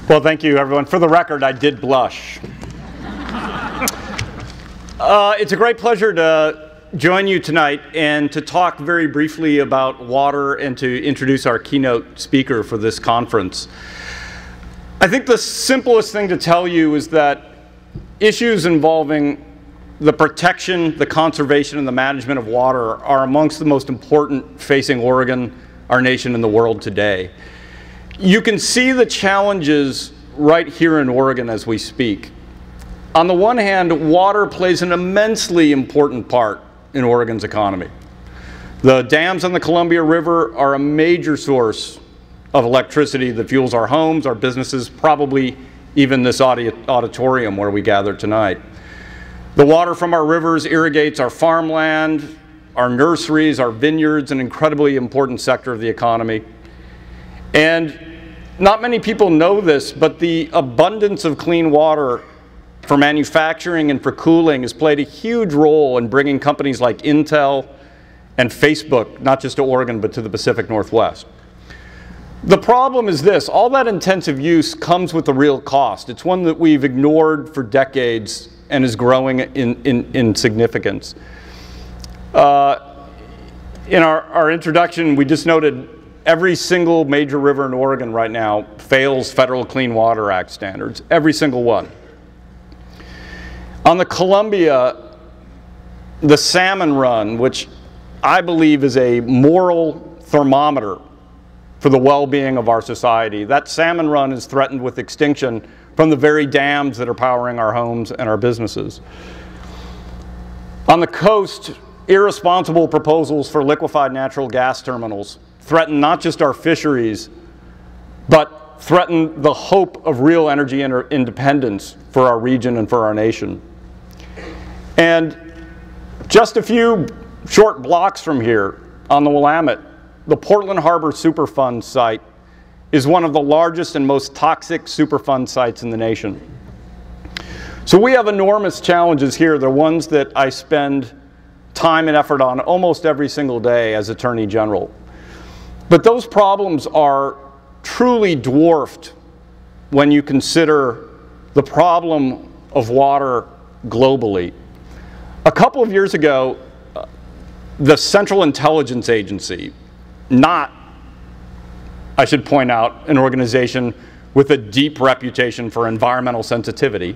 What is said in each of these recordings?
Well, thank you, everyone. For the record, I did blush. It's a great pleasure to join you tonight and to talk very briefly about water and to introduce our keynote speaker for this conference. I think the simplest thing to tell you is that issues involving the protection, the conservation, and the management of water are amongst the most important facing Oregon, our nation, and the world today. You can see the challenges right here in Oregon as we speak. On the one hand, water plays an immensely important part in Oregon's economy. The dams on the Columbia River are a major source of electricity that fuels our homes, our businesses, probably even this auditorium where we gather tonight. The water from our rivers irrigates our farmland, our nurseries, our vineyards, an incredibly important sector of the economy. And not many people know this, but the abundance of clean water for manufacturing and for cooling has played a huge role in bringing companies like Intel and Facebook, not just to Oregon, but to the Pacific Northwest. The problem is this: all that intensive use comes with a real cost. It's one that we've ignored for decades and is growing in significance. In our introduction, we just noted every single major river in Oregon right now fails Federal Clean Water Act standards, every single one. On the Columbia, the salmon run, which I believe is a moral thermometer for the well-being of our society, that salmon run is threatened with extinction from the very dams that are powering our homes and our businesses. On the coast, irresponsible proposals for liquefied natural gas terminals threaten not just our fisheries, but threaten the hope of real energy independence for our region and for our nation. And just a few short blocks from here on the Willamette, the Portland Harbor Superfund site is one of the largest and most toxic Superfund sites in the nation. So we have enormous challenges here. They're ones that I spend time and effort on almost every single day as Attorney General. But those problems are truly dwarfed when you consider the problem of water globally. A couple of years ago, the Central Intelligence Agency, not, I should point out, an organization with a deep reputation for environmental sensitivity,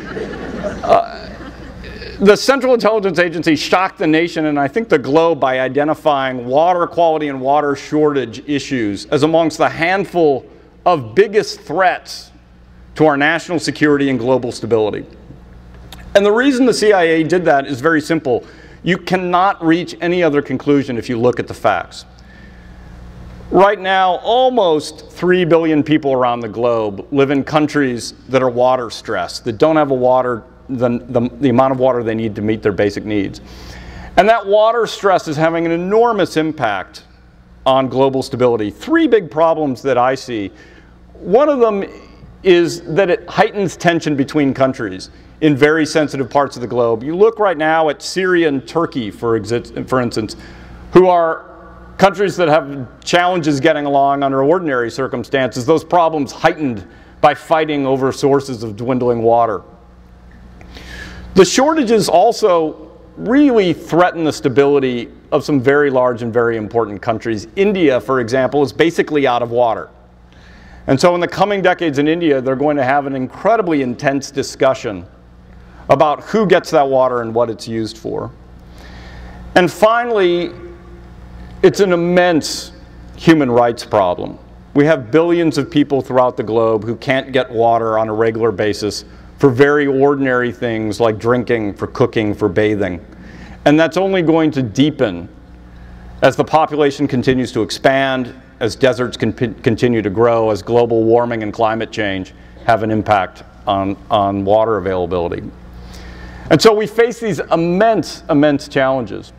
the Central Intelligence Agency shocked the nation and I think the globe by identifying water quality and water shortage issues as amongst the handful of biggest threats to our national security and global stability. And the reason the CIA did that is very simple. You cannot reach any other conclusion if you look at the facts. Right now, almost 3 billion people around the globe live in countries that are water stressed, that don't have the amount of water they need to meet their basic needs. And that water stress is having an enormous impact on global stability. Three big problems that I see. One of them is that it heightens tension between countries in very sensitive parts of the globe. You look right now at Syria and Turkey, for instance, who are countries that have challenges getting along under ordinary circumstances, those problems heightened by fighting over sources of dwindling water. The shortages also really threaten the stability of some very large and very important countries. India, for example, is basically out of water. And so in the coming decades in India, they're going to have an incredibly intense discussion about who gets that water and what it's used for. And finally, it's an immense human rights problem. We have billions of people throughout the globe who can't get water on a regular basis for very ordinary things like drinking, for cooking, for bathing. And that's only going to deepen as the population continues to expand, as deserts continue to grow, as global warming and climate change have an impact on water availability. And so we face these immense, immense challenges.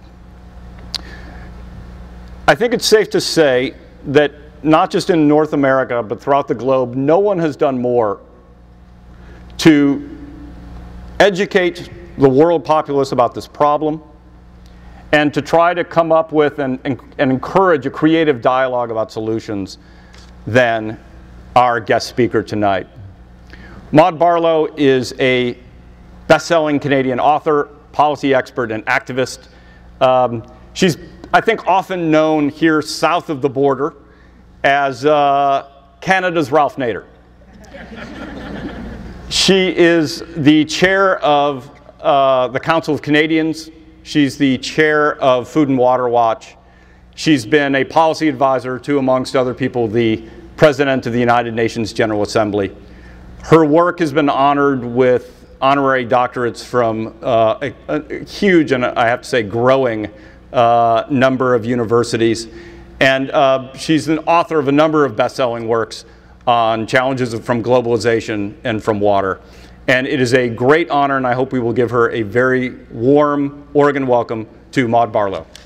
I think it's safe to say that not just in North America, but throughout the globe, no one has done more to educate the world populace about this problem and to try to come up with and encourage a creative dialogue about solutions than our guest speaker tonight. Maude Barlow is a best-selling Canadian author, policy expert, and activist. She's, I think, often known here south of the border as Canada's Ralph Nader. She is the chair of the Council of Canadians. She's the chair of Food and Water Watch. She's been a policy advisor to, amongst other people, the President of the United Nations General Assembly. Her work has been honored with honorary doctorates from a huge, and I have to say growing, number of universities. And she's an author of a number of best-selling works on challenges from globalization and from water. And it is a great honor, and I hope we will give her a very warm Oregon welcome to Maude Barlow.